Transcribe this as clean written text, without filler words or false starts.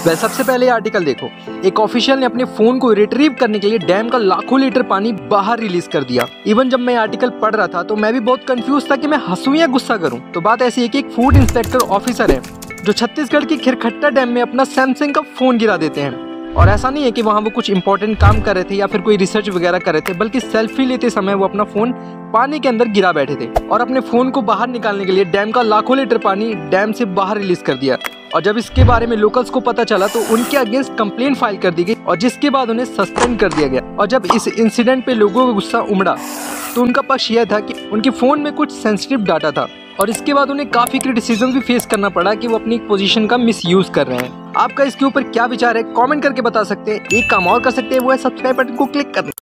वह सबसे पहले आर्टिकल देखो। एक ऑफिशियल ने अपने फोन को रिट्रीव करने के लिए डैम का लाखों लीटर पानी बाहर रिलीज कर दिया। इवन जब मैं आर्टिकल पढ़ रहा था तो मैं भी बहुत कंफ्यूज था कि मैं हंसूं या गुस्सा करूं। तो बात ऐसी है कि एक फूड इंस्पेक्टर ऑफिसर है जो छत्तीसगढ़ की खिरखट्टा डैम में अपना सैमसंग का फोन गिरा देते हैं। और ऐसा नहीं है कि वहाँ वो कुछ इंपॉर्टेंट काम कर रहे थे या फिर कोई रिसर्च वगैरह कर रहे थे, बल्कि सेल्फी लेते समय वो अपना फोन पानी के अंदर गिरा बैठे थे और अपने फोन को बाहर निकालने के लिए डैम का लाखों लीटर पानी डैम से बाहर रिलीज कर दिया। और जब इसके बारे में लोकल्स को पता चला तो उनके अगेंस्ट कंप्लेंट फाइल कर दी गई और जिसके बाद उन्हें सस्पेंड कर दिया गया। और जब इस इंसिडेंट पे लोगों का गुस्सा उमड़ा तो उनका पक्ष यह था कि उनके फोन में कुछ सेंसिटिव डाटा था और इसके बाद उन्हें काफी क्रिटिसिज्म भी फेस करना पड़ा कि वो अपनी पोजीशन का मिसयूज कर रहे हैं। आपका इसके ऊपर क्या विचार है कमेंट करके बता सकते हैं। एक काम और कर सकते हैं, वो है सब्सक्राइब बटन को क्लिक करना।